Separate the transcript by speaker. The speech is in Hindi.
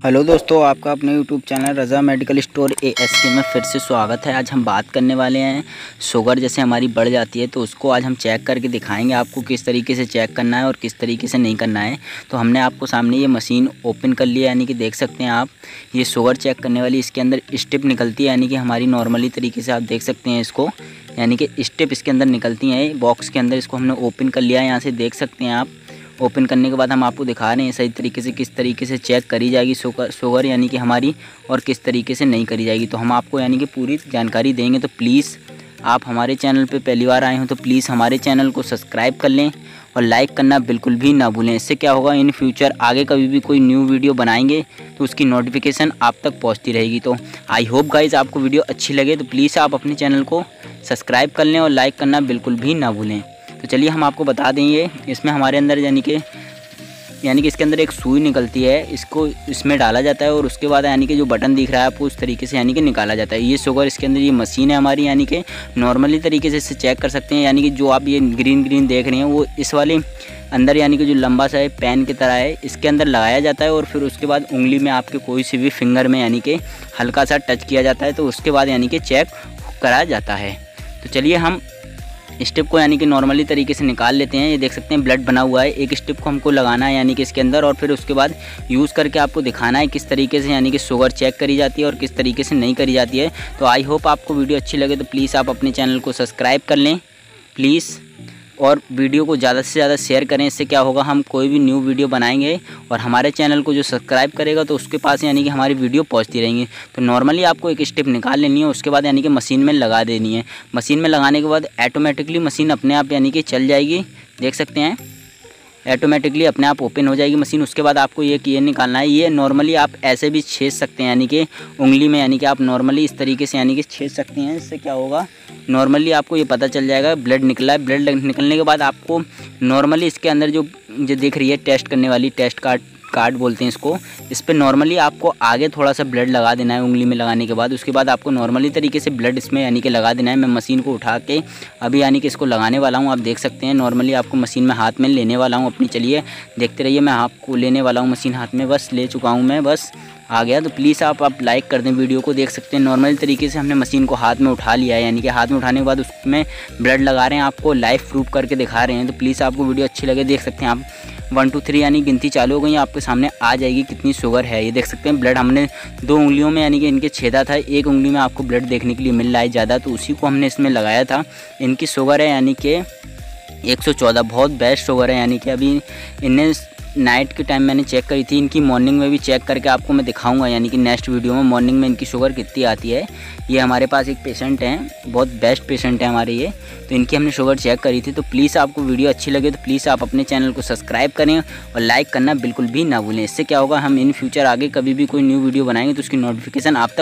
Speaker 1: हेलो दोस्तों, आपका अपने YouTube channel Raza medical store ASK में फिर से स्वागत है। आज हम बात करने वाले हैं शुगर जैसे हमारी बढ़ जाती है तो उसको आज हम चेक करके दिखाएंगे आपको किस तरीके से चेक करना है और किस तरीके से नहीं करना है। तो हमने आपको सामने ये मशीन ओपन कर लिया, यानी कि देख सकते हैं आप ये शुगर चेक करने वाली, इसके अंदर स्टेप निकलती है, यानी कि हमारी नॉर्मली तरीके से आप देख सकते हैं इसको, यानी कि स्टेप इसके अंदर निकलती हैं बॉक्स के अंदर। इसको हमने ओपन कर लिया है, यहाँ से देख सकते हैं आप। ओपन करने के बाद हम आपको दिखा रहे हैं सही तरीके से किस तरीके से चेक करी जाएगी शुगर यानी कि हमारी, और किस तरीके से नहीं करी जाएगी। तो हम आपको यानी कि पूरी जानकारी देंगे। तो प्लीज़ आप हमारे चैनल पे पहली बार आए हो तो प्लीज़ हमारे चैनल को सब्सक्राइब कर लें और लाइक करना बिल्कुल भी ना भूलें। इससे क्या होगा, इन फ्यूचर आगे कभी भी कोई न्यू वीडियो बनाएंगे तो उसकी नोटिफिकेशन आप तक पहुँचती रहेगी। तो आई होप गाइज़ आपको वीडियो अच्छी लगे, तो प्लीज़ आप अपने चैनल को सब्सक्राइब कर लें और लाइक करना बिल्कुल भी ना भूलें। तो चलिए हम आपको बता देंगे, इसमें हमारे अंदर यानी कि इसके अंदर एक सुई निकलती है, इसको इसमें डाला जाता है और उसके बाद यानी कि जो बटन दिख रहा है आपको उस तरीके से यानी कि निकाला जाता है। ये शुगर इसके अंदर ये मशीन है हमारी, यानी कि नॉर्मली तरीके से इसे चेक कर सकते हैं। यानी कि जो आप ये ग्रीन देख रहे हैं वो इस वाले अंदर यानी कि जो लंबा सा है पेन की तरह है, इसके अंदर लगाया जाता है और फिर उसके बाद उंगली में आपके कोई सी भी फिंगर में यानी कि हल्का सा टच किया जाता है, तो उसके बाद यानी कि चेक कराया जाता है। तो चलिए हम स्टेप को यानी कि नॉर्मली तरीके से निकाल लेते हैं। ये देख सकते हैं ब्लड बना हुआ है, एक स्टेप को हमको लगाना है यानी कि इसके अंदर, और फिर उसके बाद यूज़ करके आपको दिखाना है किस तरीके से यानी कि शुगर चेक करी जाती है और किस तरीके से नहीं करी जाती है। तो आई होप आपको वीडियो अच्छी लगे, तो प्लीज़ आप अपने चैनल को सब्सक्राइब कर लें प्लीज़, और वीडियो को ज़्यादा से ज़्यादा शेयर करें। इससे क्या होगा, हम कोई भी न्यू वीडियो बनाएंगे और हमारे चैनल को जो सब्सक्राइब करेगा तो उसके पास यानी कि हमारी वीडियो पहुंचती रहेंगी। तो नॉर्मली आपको एक स्टेप निकाल लेनी है, उसके बाद यानी कि मशीन में लगा देनी है। मशीन में लगाने के बाद ऑटोमेटिकली मशीन अपने आप यानी कि चल जाएगी, देख सकते हैं ऑटोमेटिकली अपने आप ओपन हो जाएगी मशीन। उसके बाद आपको ये निकालना है। ये नॉर्मली आप ऐसे भी छेद सकते हैं, यानी कि उंगली में, यानी कि आप नॉर्मली इस तरीके से यानी कि छेद सकते हैं। इससे क्या होगा, नॉर्मली आपको ये पता चल जाएगा ब्लड निकला है। ब्लड निकलने के बाद आपको नॉर्मली इसके अंदर जो दिख रही है टेस्ट करने वाली, टेस्ट कार्ड बोलते हैं इसको, इस पर नॉर्मली आपको आगे थोड़ा सा ब्लड लगा देना है उंगली में लगाने के बाद। उसके बाद आपको नॉर्मली तरीके से ब्लड इसमें यानी कि लगा देना है। मैं मशीन को उठा के अभी यानी कि इसको लगाने वाला हूँ। आप देख सकते हैं नॉर्मली आपको मशीन में हाथ में लेने वाला हूँ अपनी। चलिए देखते रहिए, मैं आपको लेने वाला हूँ मशीन हाथ में, बस ले चुका हूँ मैं, बस आ गया। तो प्लीज़ आप लाइक कर दें वीडियो को। देख सकते हैं नॉर्मल तरीके से हमने मशीन को हाथ में उठा लिया है, यानी कि हाथ में उठाने के बाद उसमें ब्लड लगा रहे हैं, आपको लाइव प्रूफ करके दिखा रहे हैं। तो प्लीज़ आपको वीडियो अच्छी लगे, देख सकते हैं आप 1 2 3 यानी गिनती चालू हो गई, आपके सामने आ जाएगी कितनी शुगर है। ये देख सकते हैं ब्लड हमने 2 उंगलियों में यानी कि इनके छेदा था, एक उंगली में आपको ब्लड देखने के लिए मिल रहा है ज़्यादा, तो उसी को हमने इसमें लगाया था। इनकी शुगर है यानी कि 114, बहुत बेस्ट शुगर है। यानी कि अभी इन्हें नाइट के टाइम मैंने चेक करी थी, इनकी मॉर्निंग में भी चेक करके आपको मैं दिखाऊंगा, यानी कि नेक्स्ट वीडियो में मॉर्निंग में इनकी शुगर कितनी आती है। ये हमारे पास एक पेशेंट हैं, बहुत बेस्ट पेशेंट है हमारे ये, तो इनकी हमने शुगर चेक करी थी। तो प्लीज़ आपको वीडियो अच्छी लगे तो प्लीज़ आप अपने चैनल को सब्सक्राइब करें और लाइक करना बिल्कुल भी ना भूलें। इससे क्या होगा, हम इन फ्यूचर आगे कभी भी कोई न्यू वीडियो बनाएंगे तो उसकी नोटिफिकेशन आप तक